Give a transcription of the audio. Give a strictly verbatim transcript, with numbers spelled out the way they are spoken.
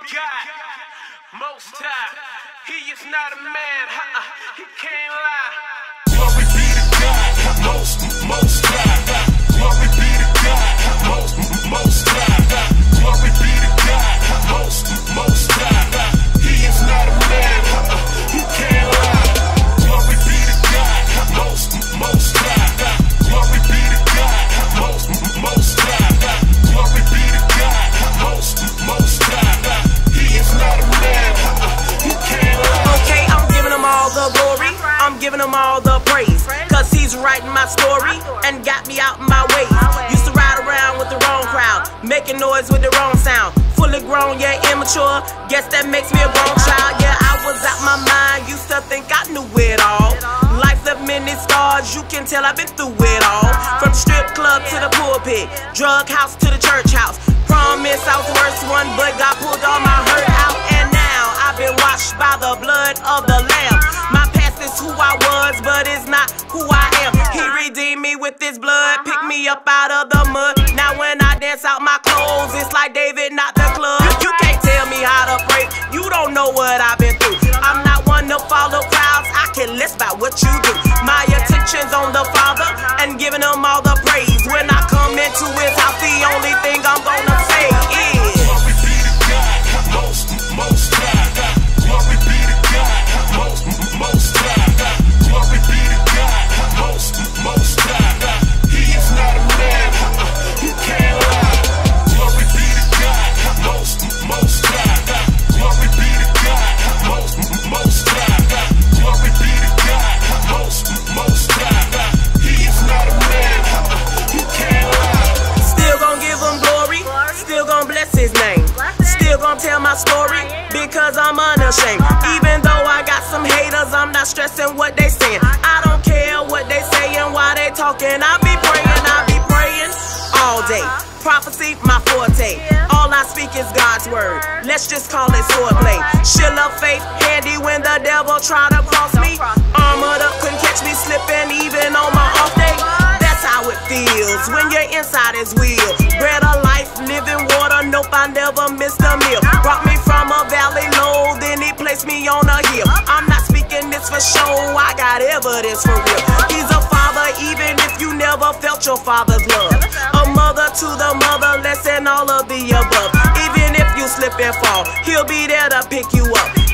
God, most high. He is not a man, uh-uh. He can't lie. Glory be to God, most, most high. Glory be to God, most, most high. Glory be to God, most, most high. He is not a man, uh-uh. He can't lie. Glory be to God, most, most high. Glory be to God, most, most high. Glory be to God, most, most high. He is not a man, uh-uh. He can't lie. Okay, I'm giving him all the glory, I'm giving him all the praise, cause he's writing my story and got me out my way. Used to ride around with the wrong crowd, making noise with the wrong sound. Fully grown, yeah, immature, guess that makes me a grown child. Yeah, I was out my mind, used to think I knew it all. Life left many scars, you can tell I've been through it all. From the strip club to the pulpit, drug house to the church house. Promise I was the worst one, but God pulled all my hurt out. And now I've been washed by the blood of the Lamb. My past is who I was, but it's not who I am. He redeemed me with his blood, picked me up out of the mud. Now when I dance out my clothes, it's like David, not the club. You can't tell me how to pray, you don't know what I've been through. I'm not one to follow crowds, I care less about what you do. My attention's on the Father and giving him all the praise. When I come into his house, the only thing I'm gonna say is Glory be to God, most, most high. Glory be to God, most, most high. Glory be to God, most, most high. He is not a man, uh-uh. He can't lie. Glory be to God, most, most high. Glory be to God, most, most high. Glory be to God, most, most high. He is not a man, uh-uh. He can't lie. still gonna give him glory, still gonna bless his name. Still gonna tell my story because I'm unashamed. Even though I got some haters, I'm not stressing what they saying. I don't care what they saying, why they talking. I be praying, I be praying all day. Prophecy, my forte. All I speak is God's word. Let's just call it swordplay. Shield of faith, handy when the devil try to cross me. Armored up, couldn't catch me slipping even on my off day. That's how it feels when your inside is real. Bread of life, living water, nope, I never missed a meal. Brought me from a valley low, then he placed me on a hill. I'm not speaking this for show, I got evidence for real. He's a father even if you never felt your father's love. A mother to the motherless and all of the above. Even if you slip and fall, he'll be there to pick you up.